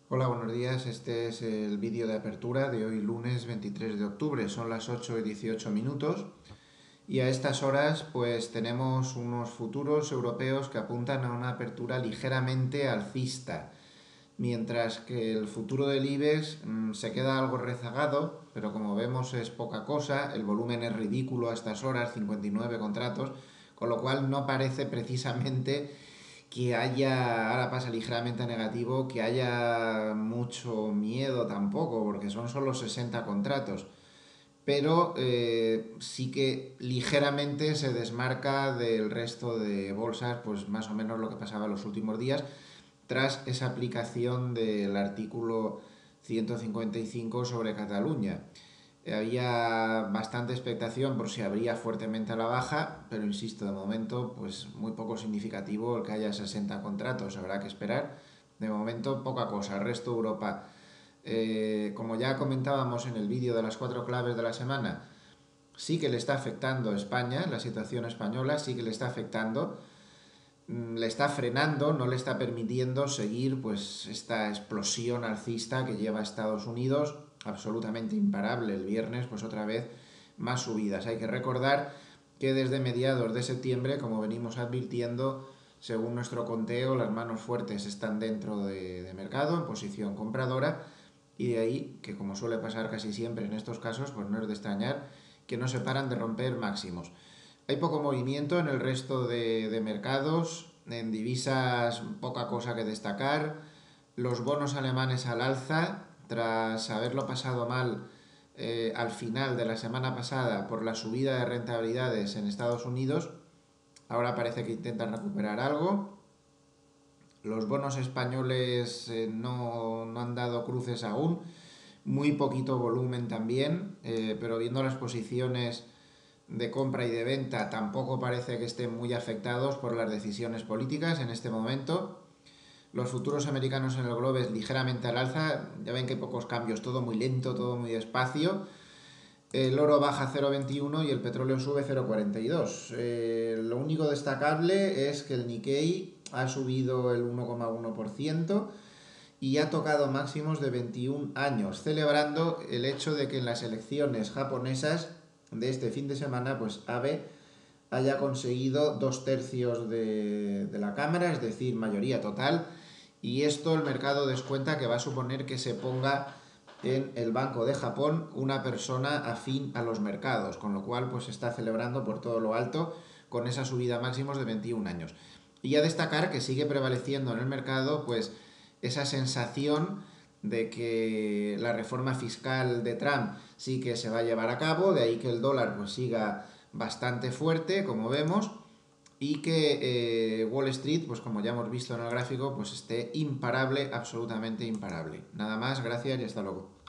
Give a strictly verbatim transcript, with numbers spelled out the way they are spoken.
Hola, buenos días. Este es el vídeo de apertura de hoy lunes veintitrés de octubre. Son las ocho y dieciocho minutos y a estas horas pues tenemos unos futuros europeos que apuntan a una apertura ligeramente alcista, mientras que el futuro del IBEX mmm, se queda algo rezagado, pero como vemos es poca cosa, el volumen es ridículo a estas horas, cincuenta y nueve contratos, con lo cual no parece precisamente que haya, ahora pasa ligeramente a negativo, que haya mucho miedo tampoco, porque son solo sesenta contratos. Pero eh, sí que ligeramente se desmarca del resto de bolsas, pues más o menos lo que pasaba en los últimos días, tras esa aplicación del artículo ciento cincuenta y cinco sobre Cataluña. Había bastante expectación por si abría fuertemente a la baja, pero insisto, de momento, pues muy poco significativo el que haya sesenta contratos, habrá que esperar. De momento, poca cosa. El resto de Europa, eh, como ya comentábamos en el vídeo de las cuatro claves de la semana, sí que le está afectando a España, la situación española sí que le está afectando, le está frenando, no le está permitiendo seguir pues esta explosión alcista que lleva a Estados Unidos, absolutamente imparable. El viernes, pues otra vez más subidas. Hay que recordar que desde mediados de septiembre, como venimos advirtiendo, según nuestro conteo, las manos fuertes están dentro de, de mercado, en posición compradora, y de ahí que, como suele pasar casi siempre en estos casos, pues no es de extrañar que no se paran de romper máximos. Hay poco movimiento en el resto de, de mercados, en divisas poca cosa que destacar. Los bonos alemanes al alza, tras haberlo pasado mal eh, al final de la semana pasada por la subida de rentabilidades en Estados Unidos, ahora parece que intentan recuperar algo. Los bonos españoles eh, no, no han dado cruces aún, muy poquito volumen también, eh, pero viendo las posiciones de compra y de venta tampoco parece que estén muy afectados por las decisiones políticas en este momento. Los futuros americanos en el globo es ligeramente al alza, ya ven que hay pocos cambios, todo muy lento, todo muy despacio. El oro baja cero coma veintiuno y el petróleo sube cero coma cuarenta y dos. Eh, lo único destacable es que el Nikkei ha subido el uno coma uno por ciento y ha tocado máximos de veintiún años, celebrando el hecho de que en las elecciones japonesas de este fin de semana, pues Abe haya conseguido dos tercios de, de la Cámara, es decir, mayoría total, y esto el mercado descuenta que va a suponer que se ponga en el Banco de Japón una persona afín a los mercados, con lo cual pues se está celebrando por todo lo alto con esa subida máximos de veintiún años. Y a destacar que sigue prevaleciendo en el mercado pues esa sensación de que la reforma fiscal de Trump sí que se va a llevar a cabo, de ahí que el dólar pues siga bastante fuerte, como vemos, y que eh, Wall Street, pues como ya hemos visto en el gráfico, pues esté imparable, absolutamente imparable. Nada más, gracias y hasta luego.